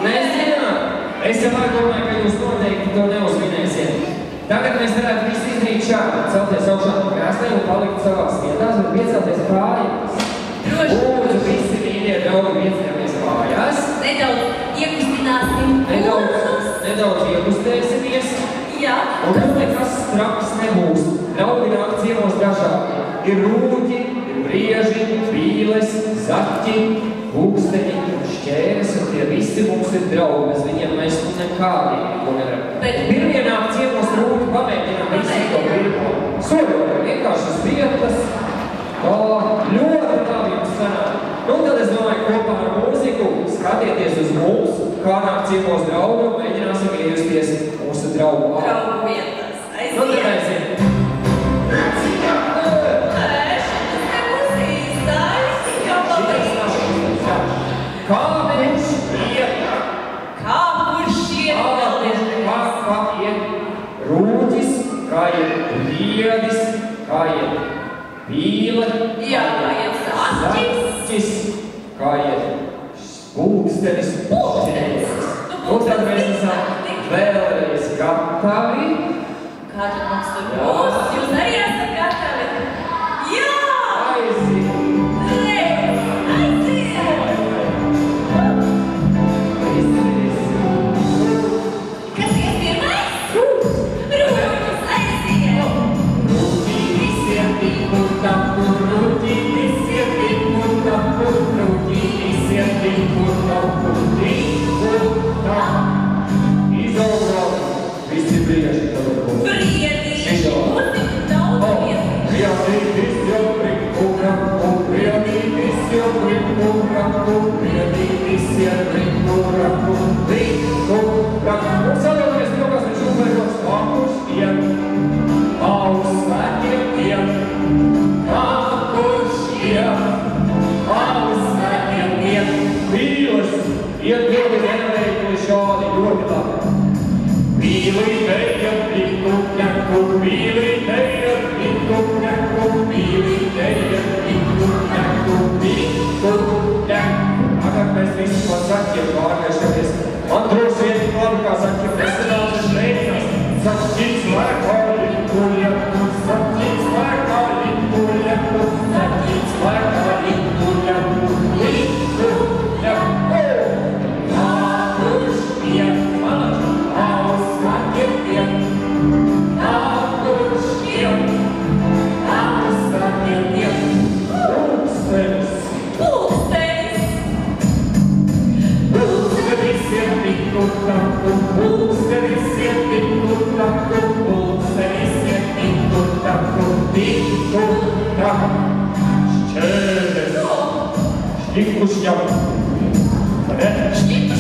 Nezinu. Es jau domāju, ka jūs noteikti to neuzminēsiet. Tagad mēs varētu visu izdarīt šādi. Celties augšā no krēsliem un palikt savās vietās, bet piecelties kājās. Lūdzu, visi mīļie draugi, piecināmies kājās. Nedaudz iekustināsim. Nedaudz iekustēsimies. Jā. Un tad nekas traks nebūs. Draugi nāk ciemos dažādi. Ir rūģi, ir brieži, pīles, zaķi, pūksteņi, šķēres, un tie visi mums ir draugi. Bez viņiem mēs nekādīgi ko nevaram. Pirmie nāk ciemos rūģi, pamēģinām visi to pirmo. Soļojam vienkārši uz vietas. Tā ļoti labi jums sanāk. Nu, tad es domāju, kopā ar mūziku skatieties uz mums, kā nāk ciemos draugi, un mēģināsim iejusties mūsu draugu vārdu. Draugu vietas. Aiziet. Nu, tad aiziet. Kā kurš iet? Kā kurš iet? Kā iet rūģis, kā iet briedis, kā iet pīle, Jā, kā iet zaķis, kā iet pūkstenis, Un tad mēs esam vēlreiz gatavi. Kā tad mums tur būs? Jūs arī esat gatavi? Jā! Aiziet! Šķipa